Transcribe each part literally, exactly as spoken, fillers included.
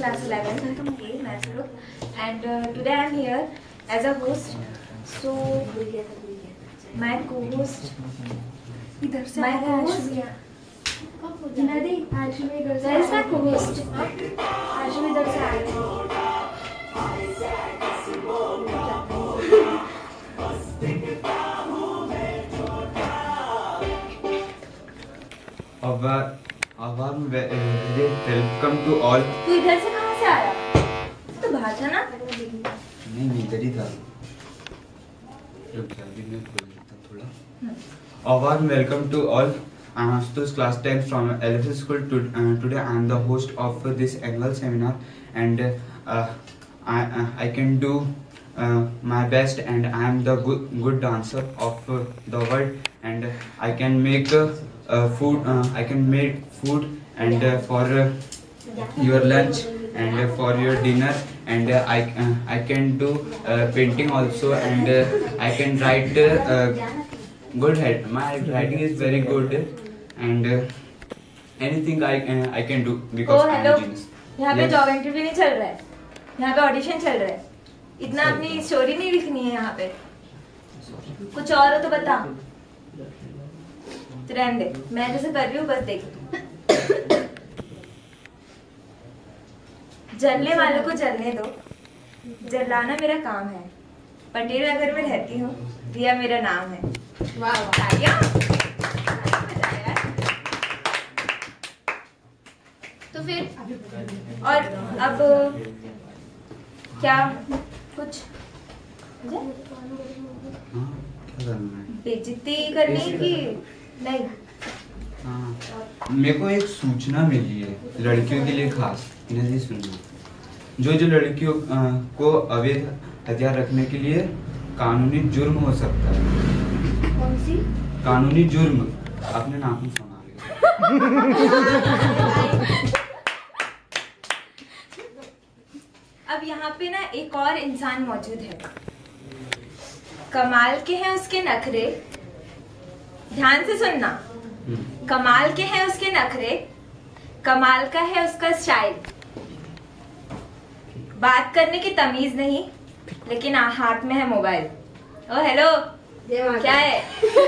class eleventh A maths group, and uh, today I am here as a host. So my co-host, इधर से my co-host, नदी आशुमी इधर से where is my co-host? आशुमी इधर से आए वेलकम टू ऑल। तू इधर से कहाँ से आया? तो बाहर था ना? नहीं नहीं इधर ही था। रुक जा अभी मैं बोल देता हूँ थोड़ा। A warm welcome to all. I am Ashutosh, class ten from eleventh school. To, uh, today I am the host of this annual seminar, and uh, I uh, I can do uh, my best, and I am the good good dancer of uh, the world, and I can make uh, uh, food. Uh, I can make food and uh, for uh, your lunch and uh, for your dinner, and uh, I uh, I can do uh, painting also, and uh, I can write uh, uh, good head. My writing is very good, and uh, anything I uh, I can do because Oh, I hello. am genius. यहाँ पे Yes. Job interview नहीं चल रहा है, यहाँ पे audition चल रहा है। इतना अपनी स्टोरी नहीं लिखनी है यहाँ पे। कुछ और हो तो बता। तो रहने दे, मैं जैसे कर रही हूँ बस देख। जलने वालों को जलने दो, जलाना मेरा काम है। पटेल नगर में रहती हूँ, रिया मेरा नाम है। वाह तालियां। तो फिर और अब क्या कुछ हाँ, क्या करना है? बेइज्जती करनी की नहीं? हाँ, मेरे को एक सूचना मिली है लड़कियों के लिए खास। नहीं सुनना, जो जो लड़कियों अ, को अवैध हथियार रखने के लिए कानूनी जुर्म हो सकता है। कौन सी? कानूनी जुर्म। अपने नाखून सुना अब यहाँ पे ना एक और इंसान मौजूद है। कमाल के हैं उसके नखरे, ध्यान से सुनना। कमाल के हैं उसके नखरे, कमाल का है उसका स्टाइल। बात करने की तमीज नहीं, लेकिन हाथ में है मोबाइल। ओ हेलो, क्या है?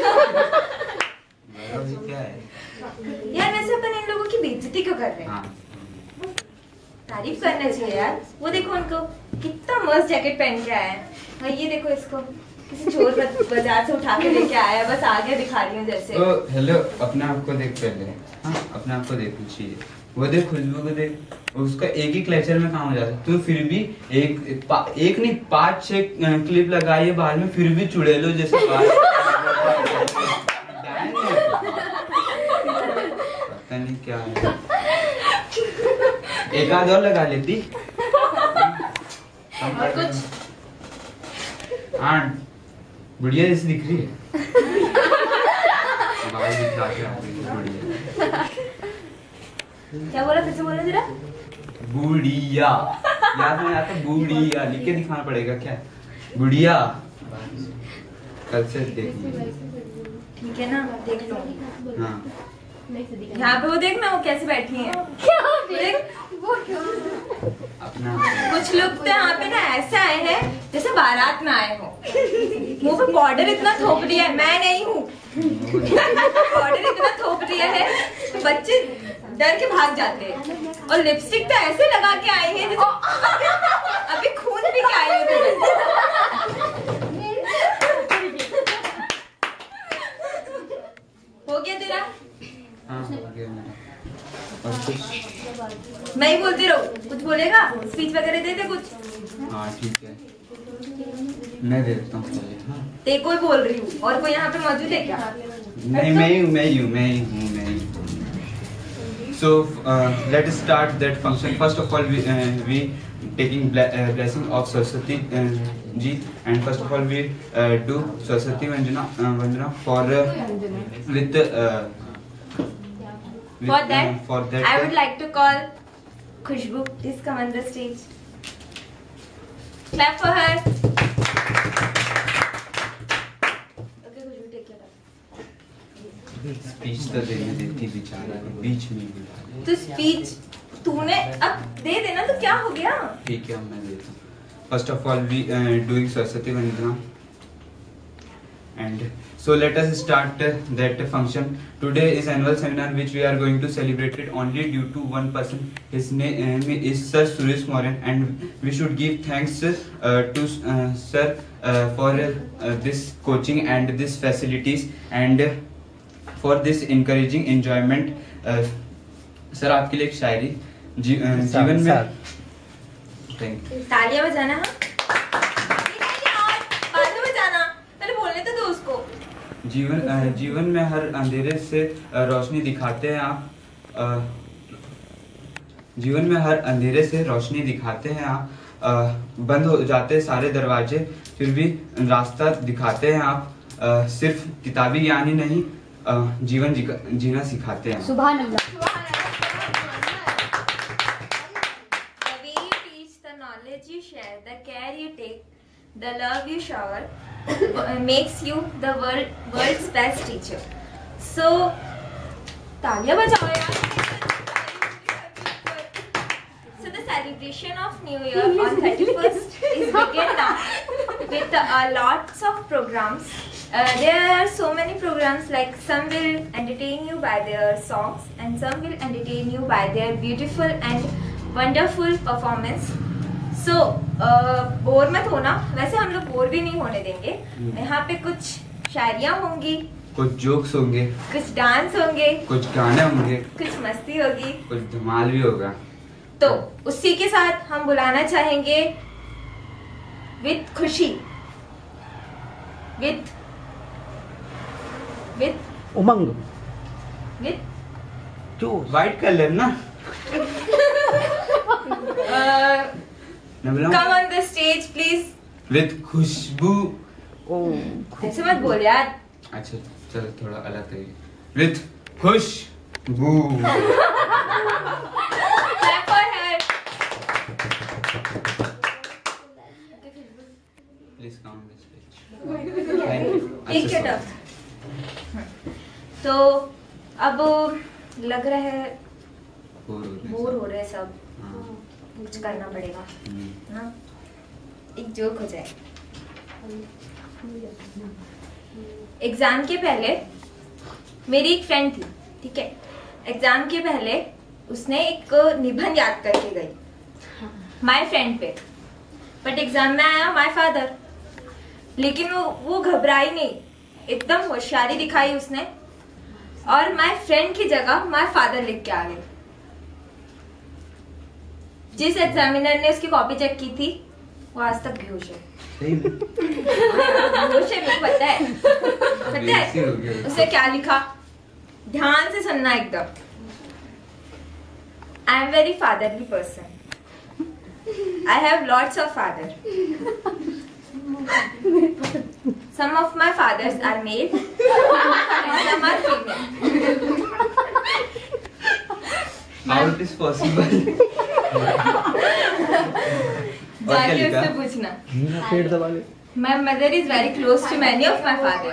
क्या है? यार वैसे अपन इन लोगों की बेइज्जती क्यों कर रहे हैं? हाँ। तारीफ करना चाहिए यार। वो देखो उनको कितना मस्त जैकेट पहन के आया है। और ये देखो इसको किसी चोर बाजार से उठा के लेके आया, बस आगे दिखा रही हूँ जैसे। तो हेलो, अपने आप को देख पहले। हाँ, अपने आप को देखना चाहिए। वो देख, खुशबू को देख, उसका एक ही क्लेचर में काम हो जाता है। तो फिर भी एक एक, एक नहीं पांच छह क्लिप लगाई बाल में, फिर भी चुड़ैलो जैसे बाल। पता नहीं क्या है। एक आध और लगा लेती। और कुछ? हाँ, बुढ़िया जैसी दिख रही है। बाल दिखा के आ रही है, बुढ़िया। क्या बोला, फिर से बोला जरा। बुढ़िया याद नहीं आता? बुढ़िया लिख के दिखाना पड़ेगा क्या? बुढ़िया कल से देखिए। ठीक है ना, देख लो। हाँ, यहाँ पे वो देखना वो कैसे बैठी है। वो क्यों? अपना कुछ लोग तो यहाँ पे ना ऐसे आए हैं जैसे बारात में आए हो। मुंह पे पाउडर इतना थोप दिया है, मैं नहीं हूँ। पाउडर इतना थोप दिया है तो बच्चे डर के भाग जाते हैं। और लिपस्टिक तो ऐसे लगा के आई है जैसे अभी खून पी के आई हो। हो गया तेरा? हाँ, हो गया मेरा। और कुछ? मैं ही बोलती रहूं, कुछ बोलेगा? स्पीच वगैरह दे दे कुछ। हाँ ठीक है, मैं दे देता हूँ पहले। हाँ, ते कोई बोल रही हूँ, और कोई यहाँ पे मौजूद है क्या? नहीं, मैं ही हूँ, मैं ही हूँ, मैं ही हूँ, मैं ही हूँ। So uh, let's start that function. First of all, we uh, we taking ble uh, blessing of Saraswati uh, ji, and first of all we uh, do Saraswati Vandana uh, Vandana for uh, with uh, with, For that, uh, for that I would like to call Khushbu. Please come on the stage. Clap for her. Okay, Khushbu, take care. Speech तो देने देती बेचारा, बीच में ही बुला ले। तो speech तूने अब दे देना तो क्या हो गया? ठीक है, अब मैं देता हूँ. First of all, we uh, doing Saraswati Vandana, and so let us start uh, that function. Today is annual seminar which we are going to celebrate it only due to one person. His name is Sir Suresh Moran, and we should give thanks uh, to uh, Sir uh, for uh, this coaching and this facilities and uh, for this encouraging enjoyment. Uh, sir आपके लिए एक शायरी जी, uh, जीवन में. Thank you. तालियां बजाना. हाँ बाद में बजाना, पहले बोलने तो दो उसको. जीवन अ, जीवन में हर अंधेरे से अ, रोशनी दिखाते हैं आप. अ, जीवन में हर अंधेरे से रोशनी दिखाते हैं आप. अ, बंद हो जाते हैं सारे दरवाजे, फिर भी रास्ता दिखाते हैं आप. अ, सिर्फ किताबी ज्ञान ही नहीं, अ, जीवन जी- जीना सिखाते हैं. सुभान अल्लाह. The way you teach, the knowledge you share, the care you take, the love you shower uh, makes you the world world's best teacher. So तालियां बजाओ यार. So the celebration of New Year on thirty-first is begin now with uh, lots of programs. Uh, there are so many programs, like some will entertain you by their songs and some will entertain you by their beautiful and wonderful performance. So bore मत होना. वैसे हम लोग bore भी नहीं होने देंगे. यहाँ पे कुछ शायरियाँ होंगी, कुछ जोक्स होंगे, कुछ डांस होंगे, कुछ गाने होंगे, कुछ मस्ती होगी. कुछ धमाल भी होगा. तो उसी के साथ हम बुलाना चाहेंगे विद खुशी, विद विद उमंग, विद वाइट कलर ना. Come on the stage please. With Khushbu. ऐसे मत बोल यार. अच्छा चलो थोड़ा अलग तरीके. With Khushbu. Clap for her. Please come on the stage. Take it up. तो अब लग रहा है बोर हो रहे सब. कुछ करना पड़ेगा ना. एक जोक हो जाए. एग्जाम के पहले मेरी एक फ्रेंड थी, ठीक है. एग्जाम के पहले उसने एक निबंध याद करके गई माय फ्रेंड पे. बट एग्जाम में आया माय फादर. लेकिन वो वो घबराई नहीं, एकदम होशियारी दिखाई उसने और माय फ्रेंड की जगह माय फादर लिख के आ गई. जिस एग्जामिनर ने उसकी कॉपी चेक की थी वो आज तक बेहोश है. बेहोश है. मुझे पता है. पता है उसने क्या लिखा? ध्यान से सुनना एकदम. I am very fatherly person. I have lots of father. Some of my fathers are male and some are female. How it is possible? जाके उससे पूछना. पेड़ दबा ले. My mother is very close to many of my father.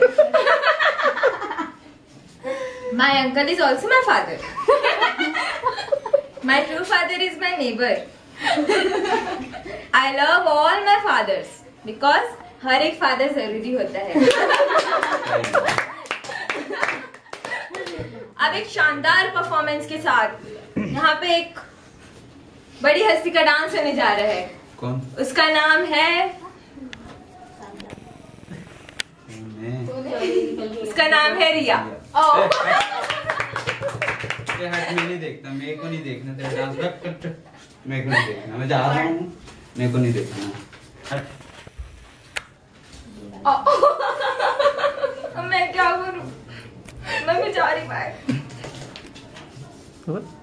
My uncle is also my father. My true father is my neighbor. I love all my fathers because हर एक father जरूरी होता है. अब एक शानदार परफॉर्मेंस के साथ यहाँ पे एक बड़ी हस्ती का डांस होने जा रहा है. कौन? उसका नाम है मैं. उसका नाम है रिया. ये हट, मैं नहीं देखता. मेरे को नहीं देखना तेरा डांस. मेरे को नहीं देखना. मैं जा रहा हूँ. मेरे को नहीं देखना. हट. मैं क्या करूं? मैं बेचारी भाई.